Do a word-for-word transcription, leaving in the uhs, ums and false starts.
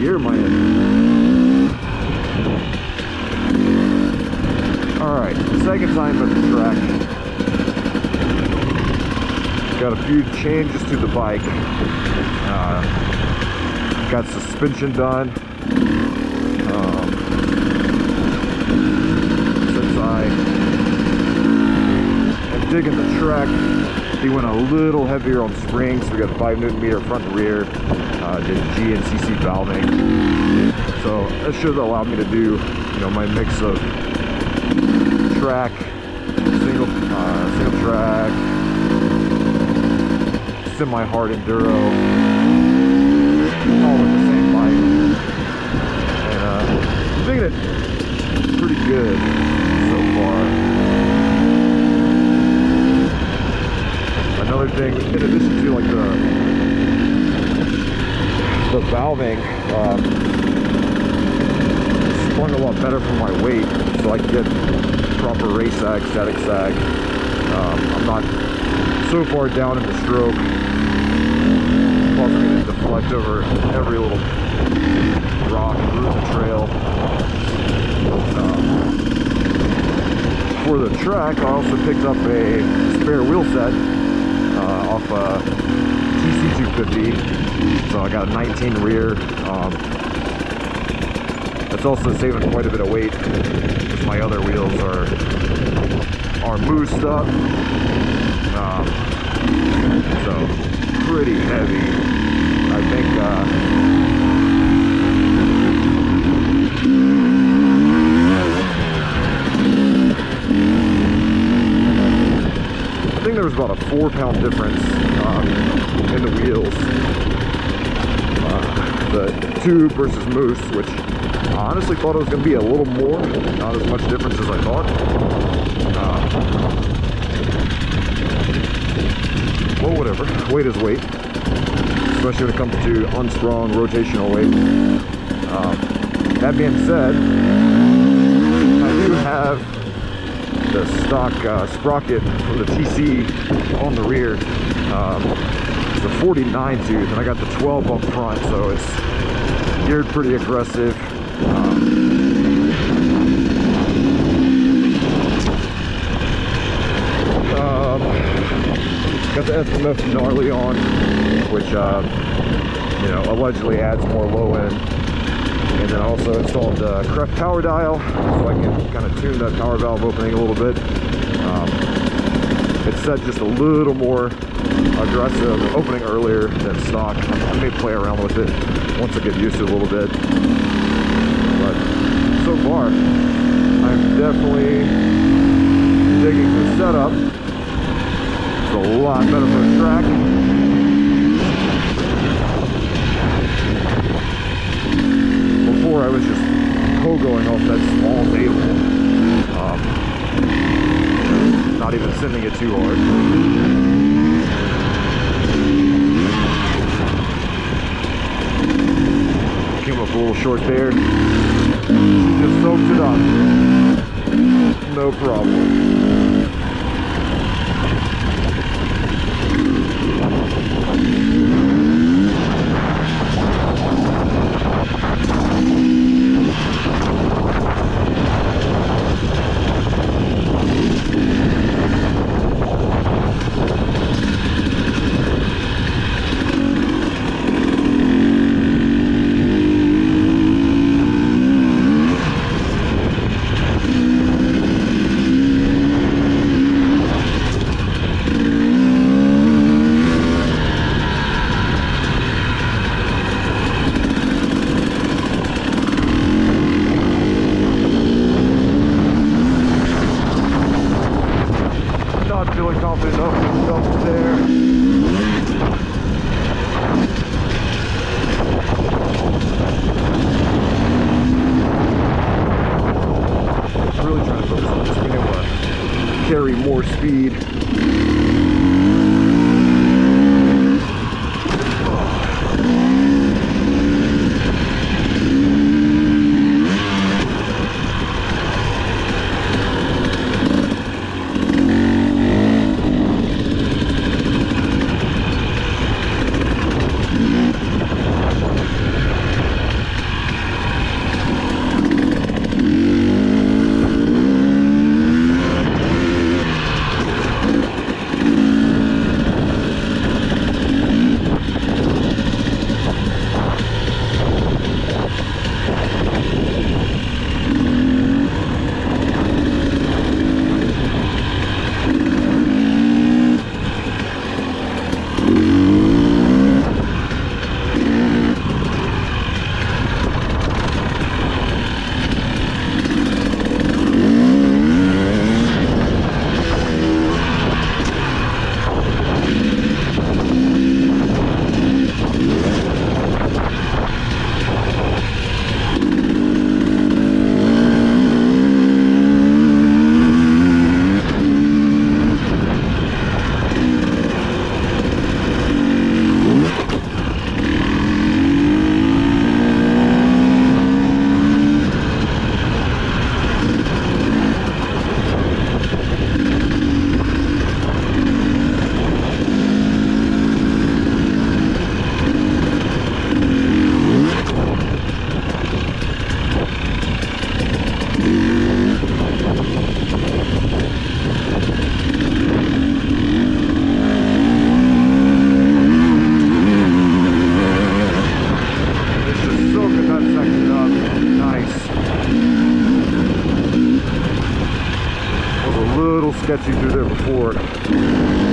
gear am I in? Alright, second time at the track. Got a few changes to the bike. Uh, got suspension done. Um, since I am digging the track, he went a little heavier on springs. We got five newton meter front and rear. Uh, did G and C C valving. So that should allow me to do, you know, my mix of track, single, uh, single track, semi-hard enduro, all with the same bike. And uh, I'm thinking it pretty good so far. Another thing, in addition to like the the valving, um, sprung a lot better for my weight, so I can get proper race sag, static sag. Um, I'm not so far down in the stroke, causing me to deflect over every little rock and root and trail. Um, for the track, I also picked up a spare wheel set uh, off a T C two fifty. So I got a nineteen rear. Um, that's also saving quite a bit of weight because my other wheels are are moosed up. Um, so pretty heavy. I think uh, I think there was about a four pound difference um, in the wheels. Uh, the tube versus moose, which I honestly thought it was going to be a little more, not as much difference as I thought. Uh, well, whatever. Weight is weight, especially when it comes to unsprung rotational weight. Um, that being said, I do have the stock uh, sprocket from the T C on the rear. Um, it's a forty-nine tooth, and I got the twelve up front, so it's geared pretty aggressive. Um, um, got the S M F gnarly on, which uh, you know, allegedly adds more low end. And then I also installed the Creft power dial, so I can kind of tune that power valve opening a little bit. Um, it's set just a little more aggressive, opening earlier than stock. I may play around with it once I get used to it a little bit. But so far, I'm definitely digging the setup. It's a lot better for the track. Before I was just pogoing off that small table, um, not even sending it too hard. Came up a little short there. Just soaked it up. No problem. Carry more speed. a little sketchy through there before.